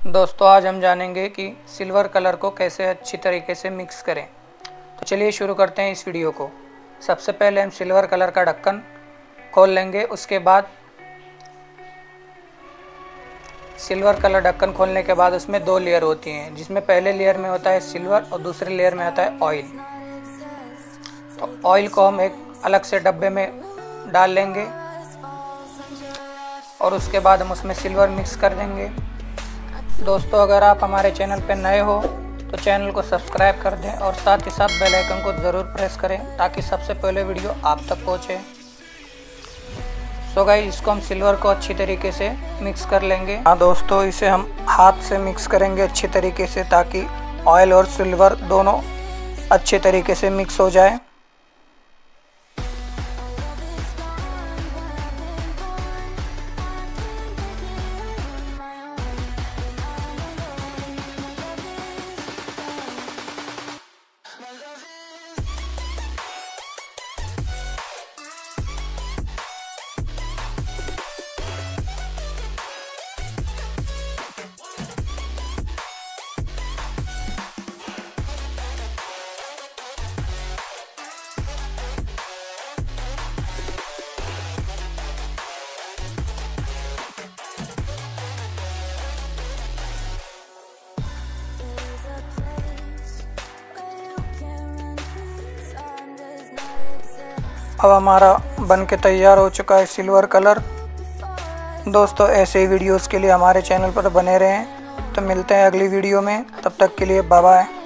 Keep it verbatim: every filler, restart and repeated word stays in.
दोस्तों आज हम जानेंगे कि सिल्वर कलर को कैसे अच्छी तरीके से मिक्स करें। तो चलिए शुरू करते हैं इस वीडियो को। सबसे पहले हम सिल्वर कलर का ढक्कन खोल लेंगे। उसके बाद सिल्वर कलर ढक्कन खोलने के बाद उसमें दो लेयर होती हैं, जिसमें पहले लेयर में होता है सिल्वर और दूसरे लेयर में आता है ऑयल। तो ऑयल को हम एक अलग से डब्बे में डाल लेंगे और उसके बाद हम उसमें सिल्वर मिक्स कर देंगे। दोस्तों अगर आप हमारे चैनल पर नए हो तो चैनल को सब्सक्राइब कर दें और साथ ही साथ बेल आइकन को ज़रूर प्रेस करें ताकि सबसे पहले वीडियो आप तक पहुंचे। सो गाइस इसको हम सिल्वर को अच्छी तरीके से मिक्स कर लेंगे। हाँ दोस्तों, इसे हम हाथ से मिक्स करेंगे अच्छी तरीके से ताकि ऑयल और सिल्वर दोनों अच्छे तरीके से मिक्स हो जाए। अब हमारा बन के तैयार हो चुका है सिल्वर कलर। दोस्तों ऐसे ही वीडियोस के लिए हमारे चैनल पर बने रहें। तो मिलते हैं अगली वीडियो में, तब तक के लिए बाय बाय।